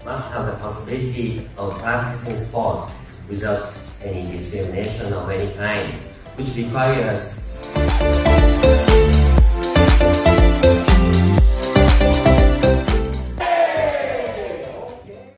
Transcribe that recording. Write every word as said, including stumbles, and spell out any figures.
must have the possibility of practicing sport without any discrimination of any kind, which requires